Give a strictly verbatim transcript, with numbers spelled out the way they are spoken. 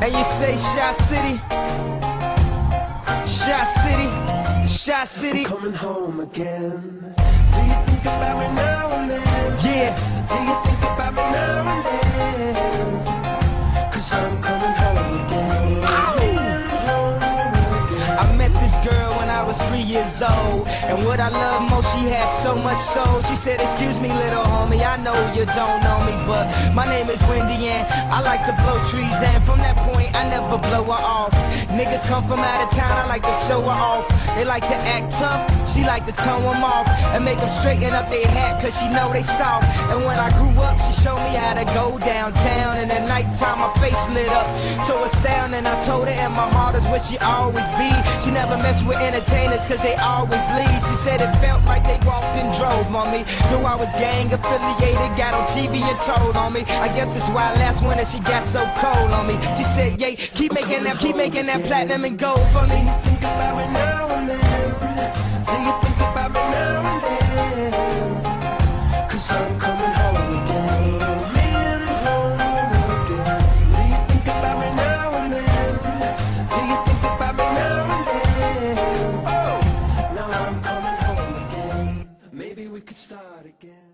And you say Shot City, Shot City, Shot City. I'm coming home again. Do you think about me now and then? Yeah. Do you think about me now and then? Cause I'm coming home again. I met this girl when I was three years old, and what I love most, she had so much soul. She said, excuse me little homie, I know you don't know me, but my name is Wendy and I like to blow trees, and from that point I never blow her off. Niggas come from out of town, I like to show her off. They like to act tough, she like to tone them off and make them straighten up their hat, cause she know they soft. And when I grew up, she showed me how to go downtown, and at nighttime my face lit up so astounding. I told her, and my heart is where she always be. She never messed with entertainers cause they always leave. She said it felt like they walked and drove on me. Knew I was gang affiliated, got on T V and told on me. I guess that's why last winter she got so cold on me. She said, yeah, keep making that, keep making that platinum and gold for me. Do you think about me now and then? Do you think about me now and then? Cause I'm coming home again. Man, home again. Do you think about me now and then? Do you think about me now and then? Oh, now I'm coming home again. Maybe we could start again.